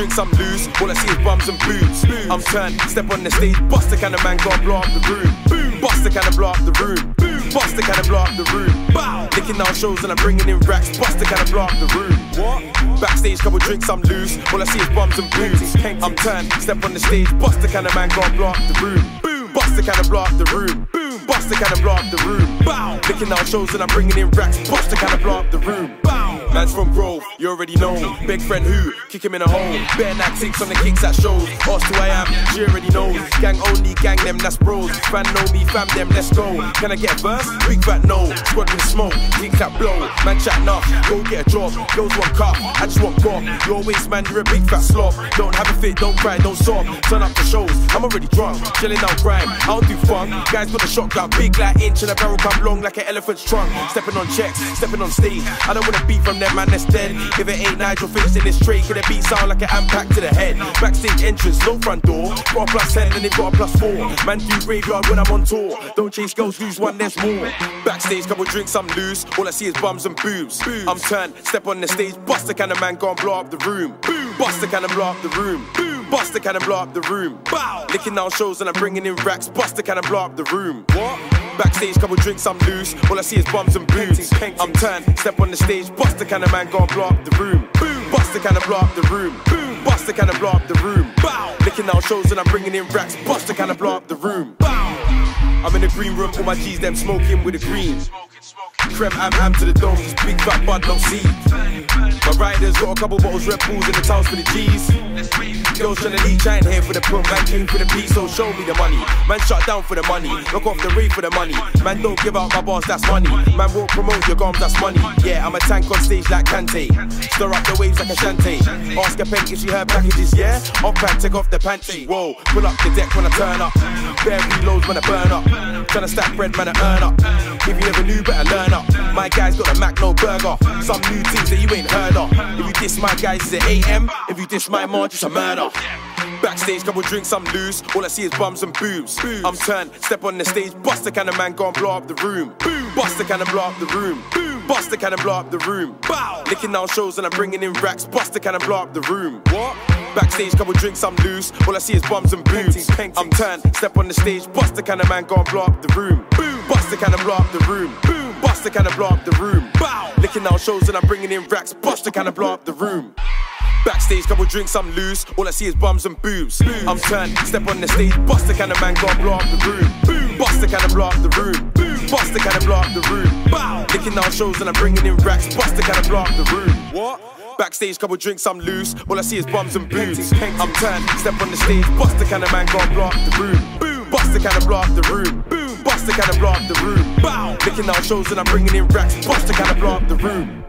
drinks, I'm loose. All I see is bums and boobs. I'm turned, step on the stage, bust the kind of man, gotta blow up the room. Bust the kind of blow up the room. Bust the kind of blow up the room. Licking down shows and I'm bringing in racks. Bust the kind of blow up the room. What? Backstage, couple drinks, I'm loose. All I see is bums and boobs. I'm turned, step on the stage, bust the kind of man, gotta blow up the room. Bust the kind of blow up the room. Bust the kind of blow up the room. Licking down shows and I'm bringing in racks. Bust the kind of blow up the room. Man's from Grove, you already know. Big friend who, kick him in a hole. Bare night takes on the kicks at shows. Asked who I am, she already knows. Gang only, gang them, that's bros. Fan know me, fam them, let's go. Can I get a verse? Big fat no. Squad with smoke, kick that blow. Man chat enough, go get a job. Girls want cup, I just want pop. Your waist man, you're a big fat slob. Don't have a fit, don't cry, don't sob. Turn up the shows, I'm already drunk. Chilling out grime, I don't do fun. Guys got the shotgun, big like inch and a barrel come long like an elephant's trunk. Stepping on checks, stepping on stage. I don't wanna beat from them, man, that's dead. If it ain't Nigel Phillips in this tray, could it beat sound like an impact to the head? Backstage entrance, no front door. Got a +10 and they've got a +4. Man do graveyard when I'm on tour. Don't chase girls, lose one, there's more. Backstage, couple drinks, I'm loose. All I see is bums and boobs. I'm turned, step on the stage, bust the kind of man, go and blow up the room. Bust the kind of blow up the room. Bust the kind of blow up the room. Licking down shows and I'm bringing in racks. Bust the kind of blow up the room. What? Backstage, couple drinks, I'm loose. All I see is bums and boobs. I'm turned, step on the stage, bust the kind of man, go and blow up the room. Bust the kind of blow up the room. Bust the kind of blow up the room. Licking down shows and I'm bringing in racks. Bust the kind of blow up the room. I'm in the green room, all my G's them smoking with the green. Creme am to the dome, just big fat bud, no seed. My riders got a couple bottles, Red Bulls in the towels for the G's. Girls tryna leech, I ain't here for the pump, man came for the peace, so show me the money. Man shut down for the money, knock off the rave for the money. Man don't give out my bars, that's money. Man won't promote your gums, that's money. Yeah, I'm a tank on stage like Kante. Stir up the waves like a shanty. Ask a pen if she heard packages, yeah? Off pack, take off the panty. Whoa, pull up the deck when I turn up. Bare reloads when I burn up. Tryna stack bread, man, I earn up. If you never knew, better learn up. My guys got a Mac, no burger. Some new things that you ain't heard of. If you diss my guys, it's an AM. If you diss my march, it's a murder. Backstage, couple drinks, I'm loose. All I see is bums and boobs. I'm turned, step on the stage, bust the kind of man, go and blow up the room. Bust the kind of blow up the room. Bust the kind of blow up the room. Licking down shows and I'm bringing in racks. Bust the kind of blow up the room. What? Backstage, couple drinks, I'm loose. All I see is bums and boobs. I'm turned, step on the stage, bust the kind of man, go and blow up the room. Bust the kind of blow up the room. Bust the kind of blow up the room. Licking down shows and I'm bringing in racks. Bust the kind of blow up the room. Backstage, couple drinks, I'm loose. All I see is bums and boobs. I'm turned, step on the stage, bust the kind of man, go and blow up the room. Bust the kind of blow up the room. Bust the kind of blow up the room. Licking down shows and I'm bringing in racks. Bust the kind of blow up the room. What? Backstage, couple drinks, I'm loose. All I see is bums and boobs. I'm turned, step on the stage, bust the kind of man, go and blow up the room. Bust the kind of blow up the room. Bust the kind of blow up the room. Licking down shows and I'm bringing in racks. Bust the kind of blow up the room.